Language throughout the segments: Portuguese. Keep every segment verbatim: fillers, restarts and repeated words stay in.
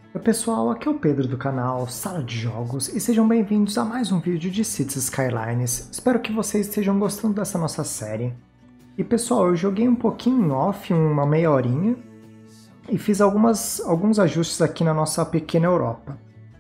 Oi pessoal, aqui é o Pedro do canal Sala de Jogos e sejam bem-vindos a mais um vídeo de Cities Skylines. Espero que vocês estejam gostando dessa nossa série. E pessoal, eu joguei um pouquinho em off, uma meia horinha, e fiz algumas, alguns ajustes aqui na nossa pequena Europa.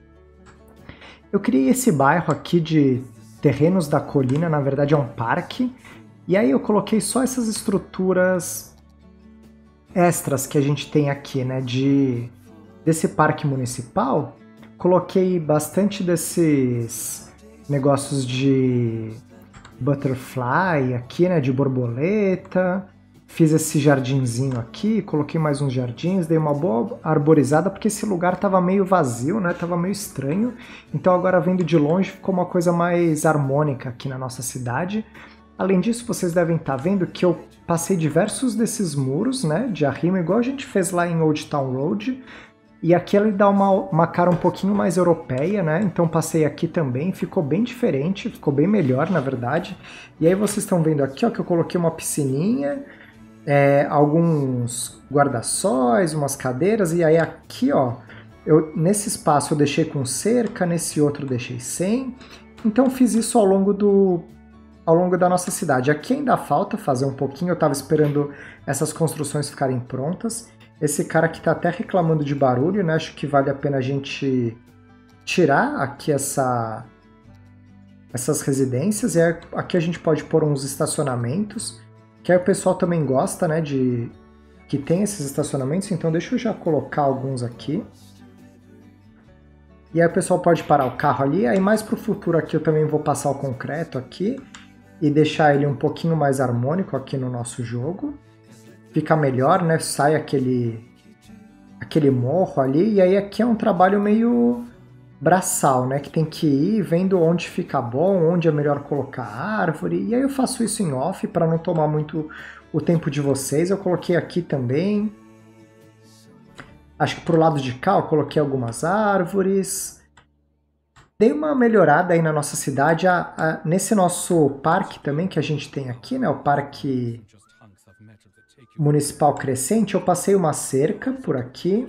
Eu criei esse bairro aqui de Terrenos da Colina, na verdade é um parque, e aí eu coloquei só essas estruturas extras que a gente tem aqui, né, de... desse parque municipal. Coloquei bastante desses negócios de butterfly aqui, né, de borboleta. Fiz esse jardinzinho aqui, coloquei mais uns jardins, dei uma boa arborizada porque esse lugar tava meio vazio, né, tava meio estranho. Então agora vendo de longe ficou uma coisa mais harmônica aqui na nossa cidade. Além disso, vocês devem estar vendo que eu passei diversos desses muros, né, de arrimo, igual a gente fez lá em Old Town Road. E aqui ele dá uma, uma cara um pouquinho mais europeia, né? Então passei aqui também, ficou bem diferente, ficou bem melhor, na verdade. E aí vocês estão vendo aqui, ó, que eu coloquei uma piscininha, é, alguns guarda-sóis, umas cadeiras, e aí aqui, ó, eu, nesse espaço eu deixei com cerca, nesse outro eu deixei sem. Então fiz isso ao longo do... ao longo da nossa cidade. Aqui ainda falta fazer um pouquinho, eu estava esperando essas construções ficarem prontas. Esse cara aqui tá até reclamando de barulho, né? Acho que vale a pena a gente tirar aqui essa, essas residências. E aqui a gente pode pôr uns estacionamentos, que aí o pessoal também gosta, né? De que tem esses estacionamentos. Então deixa eu já colocar alguns aqui. E aí o pessoal pode parar o carro ali. Aí mais pro futuro aqui eu também vou passar o concreto aqui e deixar ele um pouquinho mais harmônico aqui no nosso jogo. Fica melhor, né? Sai aquele, aquele morro ali, e aí aqui é um trabalho meio braçal, né? Que tem que ir vendo onde fica bom, onde é melhor colocar árvore, e aí eu faço isso em off para não tomar muito o tempo de vocês. Eu coloquei aqui também, acho que pro lado de cá eu coloquei algumas árvores. Dei uma melhorada aí na nossa cidade, a, a, nesse nosso parque também que a gente tem aqui, né? O parque municipal crescente, eu passei uma cerca por aqui,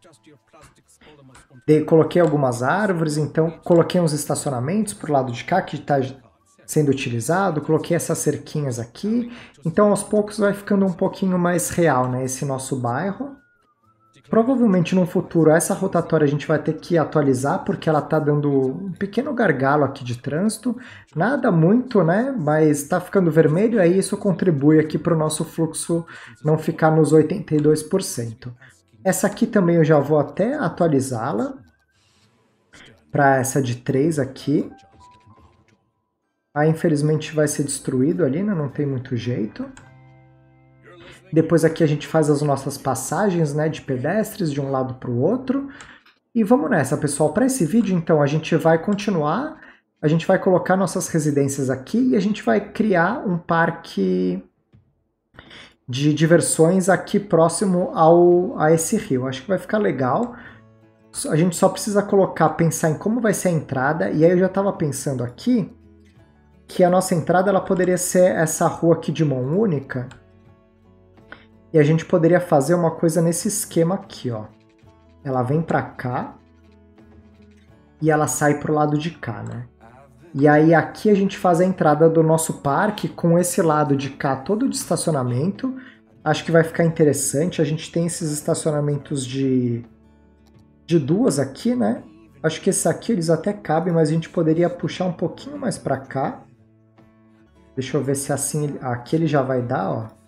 Dei, coloquei algumas árvores, então coloquei uns estacionamentos pro lado de cá que está sendo utilizado, coloquei essas cerquinhas aqui, então aos poucos vai ficando um pouquinho mais real, né, esse nosso bairro. Provavelmente no futuro essa rotatória a gente vai ter que atualizar porque ela está dando um pequeno gargalo aqui de trânsito, nada muito, né? Mas está ficando vermelho, aí isso contribui aqui para o nosso fluxo não ficar nos oitenta e dois por cento. Essa aqui também eu já vou até atualizá-la para essa de três aqui. Aí infelizmente vai ser destruído ali, né? Não tem muito jeito. Depois aqui a gente faz as nossas passagens, né, de pedestres de um lado para o outro. E vamos nessa, pessoal. Para esse vídeo, então, a gente vai continuar, a gente vai colocar nossas residências aqui e a gente vai criar um parque de diversões aqui próximo ao, a esse rio. Acho que vai ficar legal. A gente só precisa colocar, pensar em como vai ser a entrada. E aí eu já estava pensando aqui que a nossa entrada ela poderia ser essa rua aqui de mão única. E a gente poderia fazer uma coisa nesse esquema aqui, ó. Ela vem pra cá e ela sai pro lado de cá, né? E aí aqui a gente faz a entrada do nosso parque com esse lado de cá todo de estacionamento. Acho que vai ficar interessante. A gente tem esses estacionamentos de, de duas aqui, né? Acho que esses aqui eles até cabem, mas a gente poderia puxar um pouquinho mais pra cá. Deixa eu ver se assim... Aqui ele já vai dar, ó.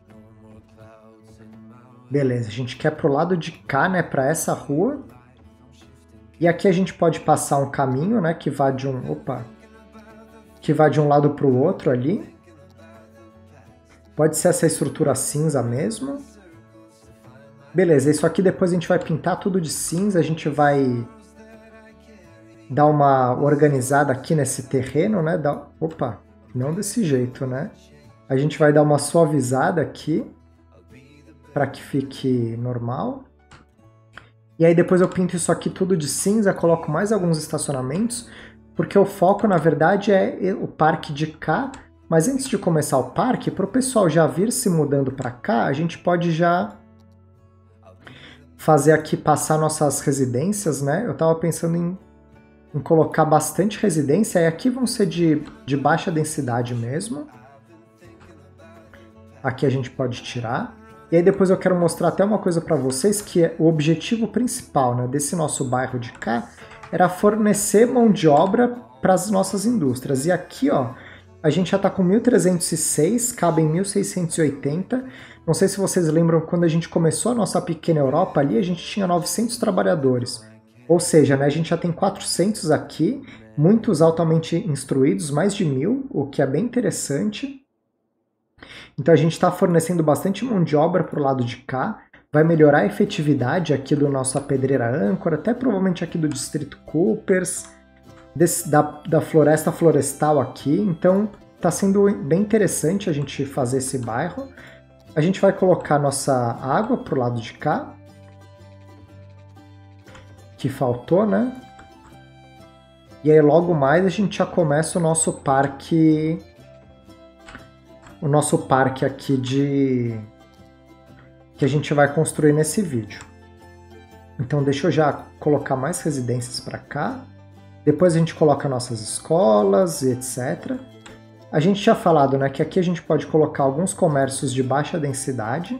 Beleza, a gente quer pro lado de cá, né, para essa rua. E aqui a gente pode passar um caminho, né, que vá de um, opa, que vá de um lado para o outro ali. Pode ser essa estrutura cinza mesmo. Beleza, isso aqui depois a gente vai pintar tudo de cinza, a gente vai dar uma organizada aqui nesse terreno, né? Dar, opa, não desse jeito, né? A gente vai dar uma suavizada aqui para que fique normal. E aí depois eu pinto isso aqui tudo de cinza, coloco mais alguns estacionamentos, porque o foco na verdade é o parque de cá, mas antes de começar o parque, para o pessoal já vir se mudando para cá, a gente pode já fazer aqui passar nossas residências, né? Eu estava pensando em, em colocar bastante residência, e aqui vão ser de, de baixa densidade mesmo. Aqui a gente pode tirar. E aí depois eu quero mostrar até uma coisa para vocês, que é o objetivo principal, né, desse nosso bairro de cá, era fornecer mão de obra para as nossas indústrias. E aqui, ó, a gente já está com mil trezentos e seis, cabem mil seiscentos e oitenta. Não sei se vocês lembram, quando a gente começou a nossa pequena Europa ali, a gente tinha novecentos trabalhadores. Ou seja, né, a gente já tem quatrocentos aqui, muitos altamente instruídos, mais de mil, o que é bem interessante. Então a gente está fornecendo bastante mão de obra para o lado de cá, vai melhorar a efetividade aqui do nossa pedreira âncora, até provavelmente aqui do distrito Coopers, desse, da, da floresta florestal aqui, então está sendo bem interessante a gente fazer esse bairro. A gente vai colocar nossa água para o lado de cá, que faltou, né? E aí logo mais a gente já começa o nosso parque... o nosso parque aqui de que a gente vai construir nesse vídeo. Então deixa eu já colocar mais residências para cá. Depois a gente coloca nossas escolas e etcétera. A gente tinha falado, né, que aqui a gente pode colocar alguns comércios de baixa densidade.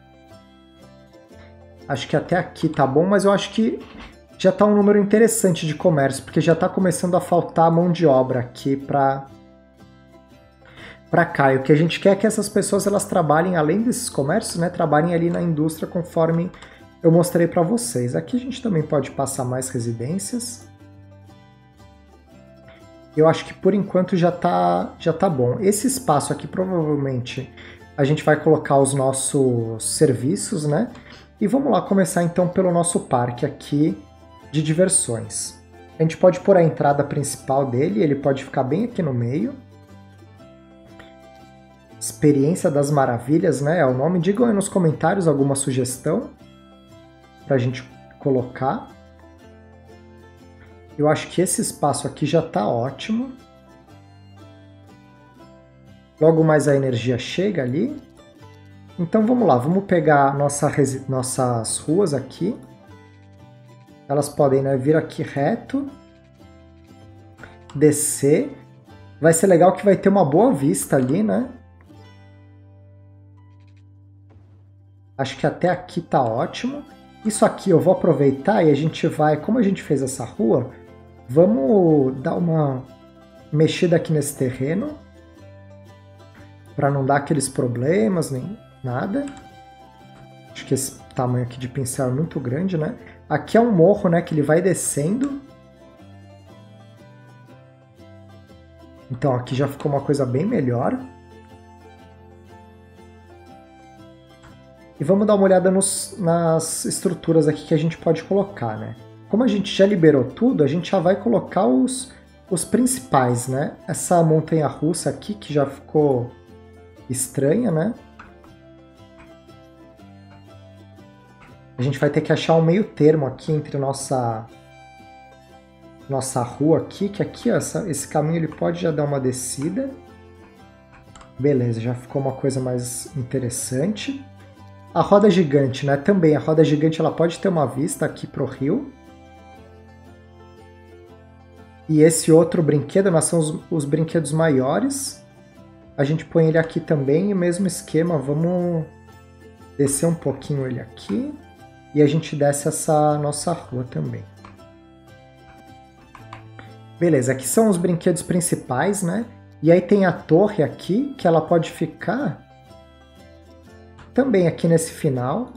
Acho que até aqui tá bom, mas eu acho que já tá um número interessante de comércio, porque já tá começando a faltar mão de obra aqui para para cá. E o que a gente quer é que essas pessoas elas trabalhem, além desses comércios, né, trabalhem ali na indústria conforme eu mostrei para vocês. Aqui a gente também pode passar mais residências. Eu acho que por enquanto já tá, já tá bom. Esse espaço aqui provavelmente a gente vai colocar os nossos serviços, né? E vamos lá começar então pelo nosso parque aqui de diversões. A gente pode pôr a entrada principal dele, ele pode ficar bem aqui no meio. Experiência das Maravilhas, né? É o nome. Digam aí nos comentários alguma sugestão para a gente colocar. Eu acho que esse espaço aqui já está ótimo. Logo mais a energia chega ali. Então vamos lá, vamos pegar nossa, nossas ruas aqui. Elas podem, né, vir aqui reto, descer. Vai ser legal que vai ter uma boa vista ali, né? Acho que até aqui tá ótimo. Isso aqui eu vou aproveitar e a gente vai, como a gente fez essa rua, vamos dar uma mexida aqui nesse terreno para não dar aqueles problemas nem nada. Acho que esse tamanho aqui de pincel é muito grande, né? Aqui é um morro, né, que ele vai descendo. Então aqui já ficou uma coisa bem melhor. E vamos dar uma olhada nos, nas estruturas aqui que a gente pode colocar, né? Como a gente já liberou tudo, a gente já vai colocar os, os principais, né? Essa montanha-russa aqui, que já ficou estranha, né? A gente vai ter que achar um meio termo aqui entre nossa, nossa rua aqui, que aqui, ó, essa, esse caminho ele pode já dar uma descida. Beleza, já ficou uma coisa mais interessante. A roda gigante, né? Também a roda gigante ela pode ter uma vista aqui para o rio. E esse outro brinquedo, nós são os, os brinquedos maiores. A gente põe ele aqui também, e o mesmo esquema, vamos descer um pouquinho ele aqui. E a gente desce essa nossa rua também. Beleza, aqui são os brinquedos principais, né? E aí tem a torre aqui, que ela pode ficar também aqui nesse final.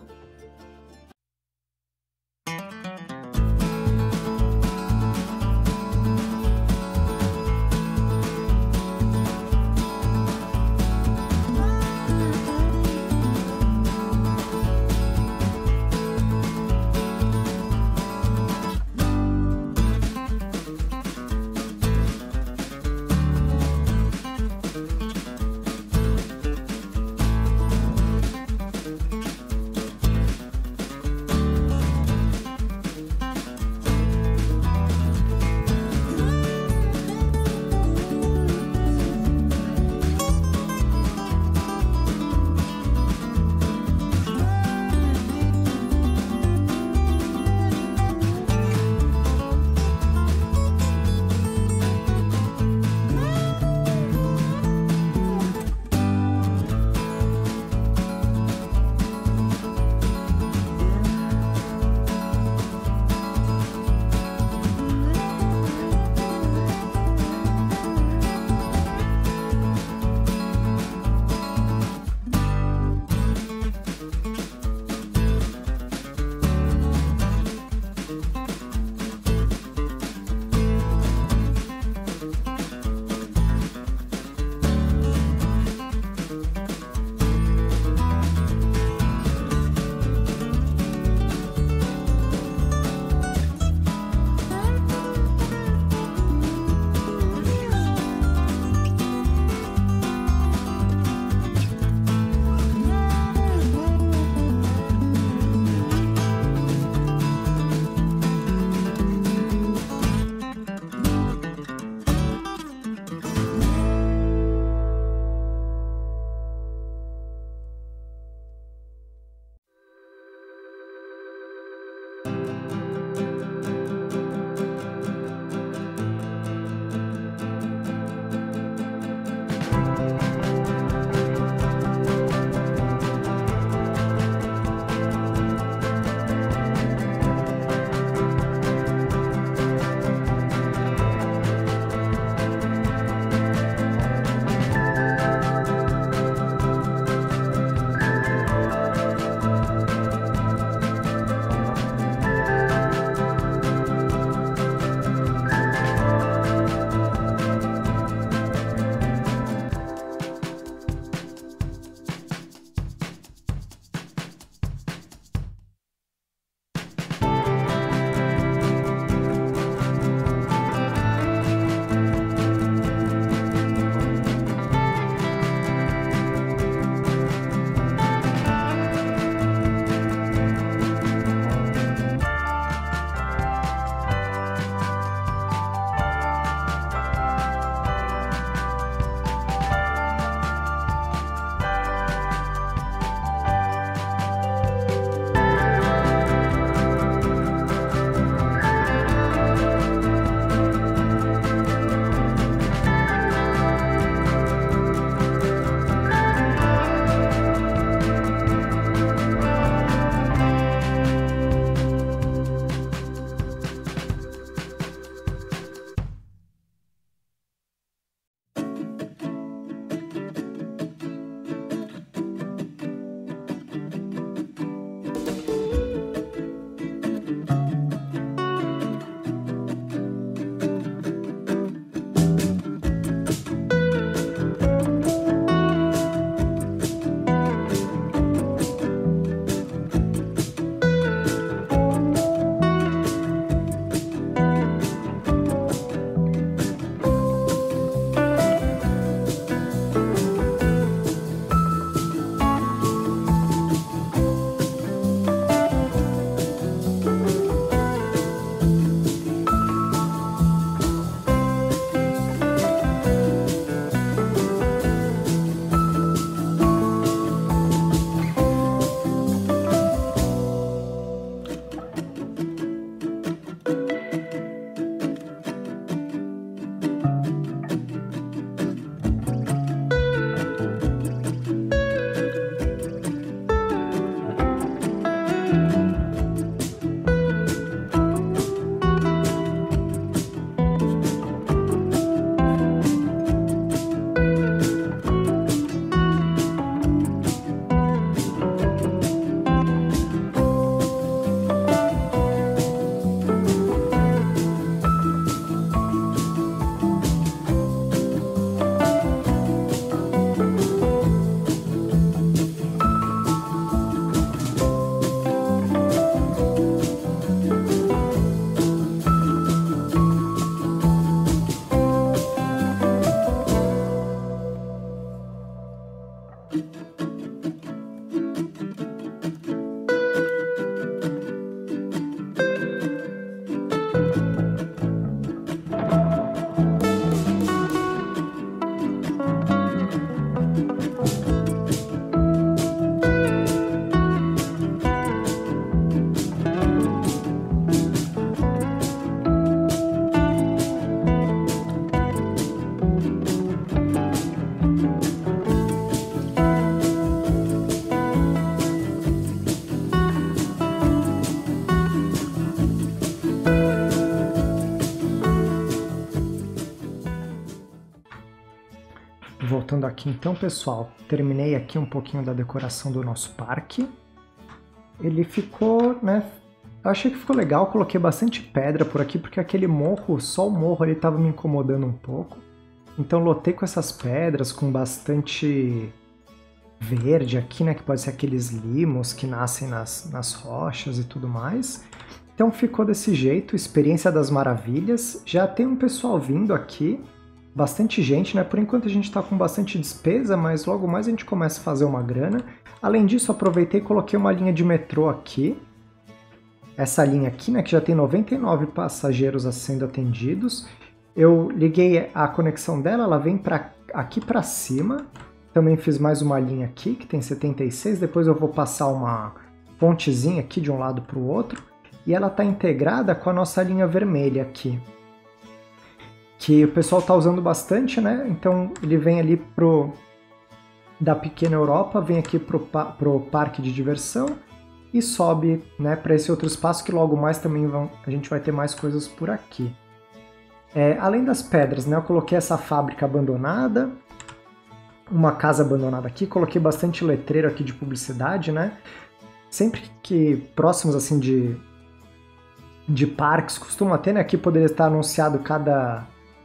voltando aqui então, pessoal, terminei aqui um pouquinho da decoração do nosso parque. Ele ficou, né, eu achei que ficou legal, coloquei bastante pedra por aqui, porque aquele morro, só o morro ali estava me incomodando um pouco. Então lotei com essas pedras, com bastante verde aqui, né, que pode ser aqueles limos que nascem nas, nas rochas e tudo mais. Então ficou desse jeito, Experiência das Maravilhas. Já tem um pessoal vindo aqui, bastante gente, né? Por enquanto a gente está com bastante despesa, mas logo mais a gente começa a fazer uma grana. Além disso, aproveitei e coloquei uma linha de metrô aqui. Essa linha aqui, né, que já tem noventa e nove passageiros sendo atendidos. Eu liguei a conexão dela, ela vem pra, aqui para cima. Também fiz mais uma linha aqui, que tem setenta e seis. Depois eu vou passar uma pontezinha aqui de um lado para o outro. E ela está integrada com a nossa linha vermelha aqui, que o pessoal está usando bastante, né? Então ele vem ali pro da pequena Europa, vem aqui pro, pro parque de diversão e sobe, né, para esse outro espaço que logo mais também vão, a gente vai ter mais coisas por aqui. É, além das pedras, né, eu coloquei essa fábrica abandonada, uma casa abandonada aqui, coloquei bastante letreiro aqui de publicidade, né? Sempre que próximos assim de de parques costuma ter, né? Aqui poderia estar anunciado cada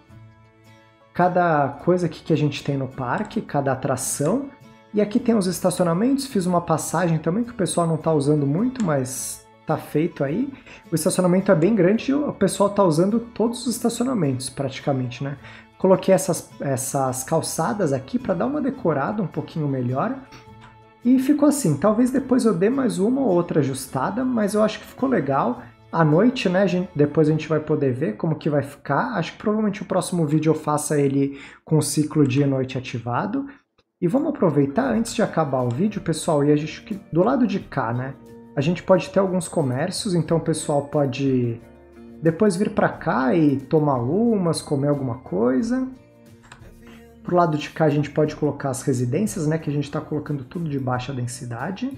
cada coisa aqui que a gente tem no parque, cada atração. E aqui tem os estacionamentos, fiz uma passagem também que o pessoal não está usando muito, mas tá feito aí. O estacionamento é bem grande e o pessoal está usando todos os estacionamentos praticamente, né? Coloquei essas, essas calçadas aqui para dar uma decorada um pouquinho melhor. E ficou assim, talvez depois eu dê mais uma ou outra ajustada, mas eu acho que ficou legal. À noite, né, gente, depois a gente vai poder ver como que vai ficar. Acho que provavelmente o próximo vídeo eu faça ele com o ciclo dia e noite ativado. E vamos aproveitar, antes de acabar o vídeo, pessoal, e a gente, do lado de cá, né, a gente pode ter alguns comércios, então o pessoal pode depois vir para cá e tomar umas, comer alguma coisa. Pro lado de cá a gente pode colocar as residências, né, que a gente está colocando tudo de baixa densidade.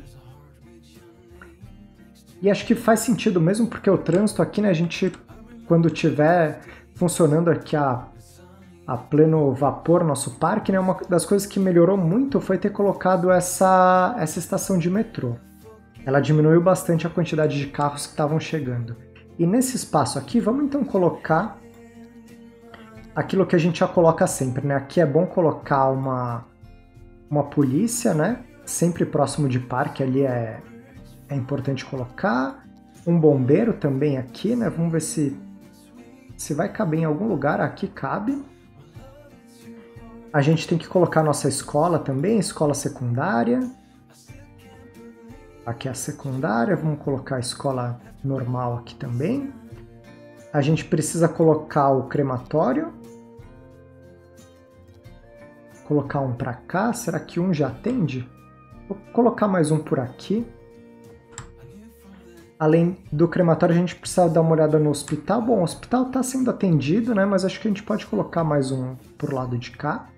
E acho que faz sentido mesmo, porque o trânsito aqui, né, a gente, quando tiver funcionando aqui a, a pleno vapor nosso parque, né, uma das coisas que melhorou muito foi ter colocado essa, essa estação de metrô. Ela diminuiu bastante a quantidade de carros que estavam chegando. E nesse espaço aqui, vamos então colocar aquilo que a gente já coloca sempre, né? Aqui é bom colocar uma, uma polícia, né? Sempre próximo de parque, ali é... É importante colocar um bombeiro também aqui, né? Vamos ver se, se vai caber em algum lugar. Aqui cabe. A gente tem que colocar nossa escola também, escola secundária. Aqui é a secundária, vamos colocar a escola normal aqui também. A gente precisa colocar o crematório. Colocar um para cá, será que um já atende? Vou colocar mais um por aqui. Além do crematório, a gente precisa dar uma olhada no hospital. Bom, o hospital está sendo atendido, né? Mas acho que a gente pode colocar mais um por lado de cá.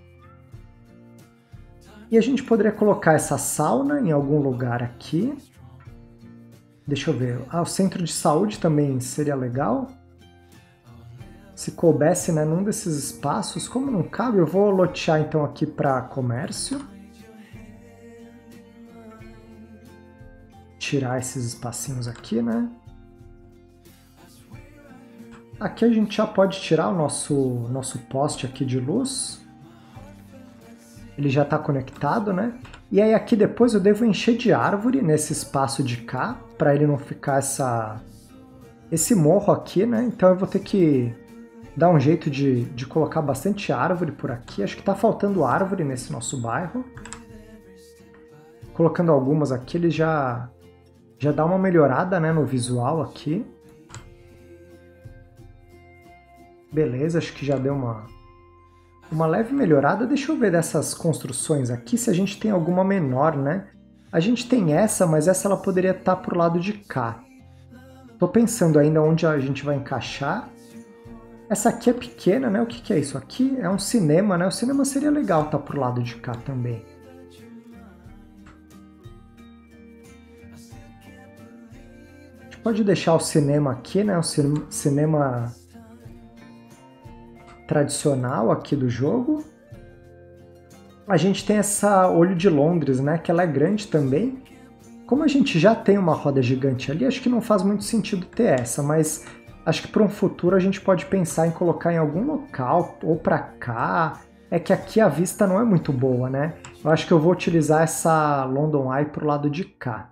E a gente poderia colocar essa sauna em algum lugar aqui. Deixa eu ver. Ah, o centro de saúde também seria legal. Se coubesse, né, num desses espaços. Como não cabe, eu vou lotear então aqui para comércio. Tirar esses espacinhos aqui, né? Aqui a gente já pode tirar o nosso, nosso poste aqui de luz. Ele já está conectado, né? E aí aqui depois eu devo encher de árvore nesse espaço de cá, para ele não ficar essa, esse morro aqui, né? Então eu vou ter que dar um jeito de, de colocar bastante árvore por aqui. Acho que está faltando árvore nesse nosso bairro. Colocando algumas aqui, ele já... Já dá uma melhorada, né, no visual aqui. Beleza, acho que já deu uma, uma leve melhorada. Deixa eu ver dessas construções aqui se a gente tem alguma menor, né? A gente tem essa, mas essa ela poderia estar pro lado de cá. Tô pensando ainda onde a gente vai encaixar. Essa aqui é pequena, né? O que que é isso aqui? É um cinema, né? O cinema seria legal estar pro lado de cá também. Pode deixar o cinema aqui, né? O cinema tradicional aqui do jogo. a gente tem essa Olho de Londres, né, que ela é grande também. Como a gente já tem uma roda gigante ali, acho que não faz muito sentido ter essa, mas acho que para um futuro a gente pode pensar em colocar em algum local, ou para cá. É que aqui a vista não é muito boa, né? Eu acho que eu vou utilizar essa London Eye pro lado de cá.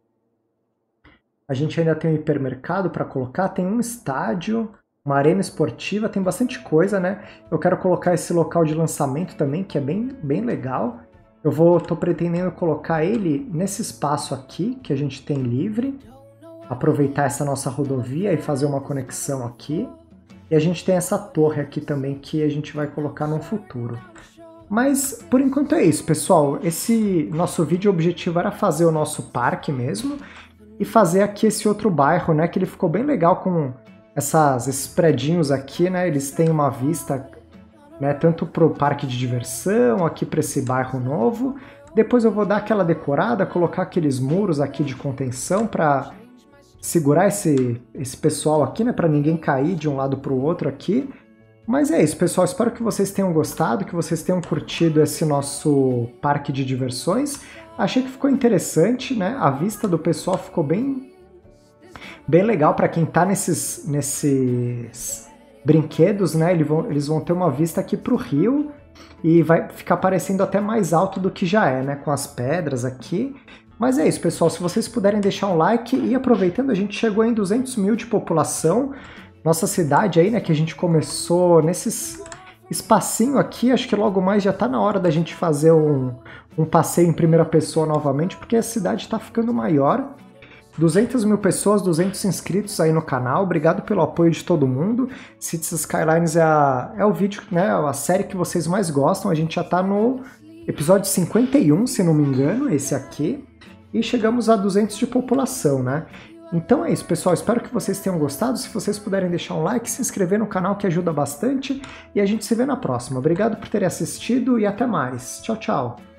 A gente ainda tem um hipermercado para colocar, tem um estádio, uma arena esportiva, tem bastante coisa, né? Eu quero colocar esse local de lançamento também, que é bem, bem legal. Eu vou, tô pretendendo colocar ele nesse espaço aqui, que a gente tem livre. Aproveitar essa nossa rodovia e fazer uma conexão aqui. E a gente tem essa torre aqui também que a gente vai colocar no futuro. Mas por enquanto é isso, pessoal. Esse nosso vídeo, o objetivo era fazer o nosso parque mesmo e fazer aqui esse outro bairro, né? Que ele ficou bem legal com essas, esses predinhos aqui, né? Eles têm uma vista, né, tanto para o parque de diversão, aqui para esse bairro novo. Depois eu vou dar aquela decorada, colocar aqueles muros aqui de contenção para segurar esse, esse pessoal aqui, né, para ninguém cair de um lado para o outro aqui. Mas é isso, pessoal. Espero que vocês tenham gostado, que vocês tenham curtido esse nosso parque de diversões. Achei que ficou interessante, né? A vista do pessoal ficou bem, bem legal para quem está nesses, nesses brinquedos, né? Eles vão, eles vão ter uma vista aqui para o rio e vai ficar parecendo até mais alto do que já é, né? Com as pedras aqui. Mas é isso, pessoal. Se vocês puderem deixar um like e aproveitando, a gente chegou em duzentos mil de população. Nossa cidade aí, né, que a gente começou nesses espacinho aqui, acho que logo mais já tá na hora da gente fazer um, um passeio em primeira pessoa novamente, porque a cidade tá ficando maior. duzentas mil pessoas, duzentos inscritos aí no canal, obrigado pelo apoio de todo mundo. Cities Skylines é, a, é o vídeo, né, a série que vocês mais gostam, a gente já tá no episódio cinquenta e um, se não me engano, esse aqui, e chegamos a duzentos de população, né? Então é isso, pessoal. Espero que vocês tenham gostado. Se vocês puderem deixar um like, se inscrever no canal, que ajuda bastante. E a gente se vê na próxima. Obrigado por terem assistido e até mais. Tchau, tchau.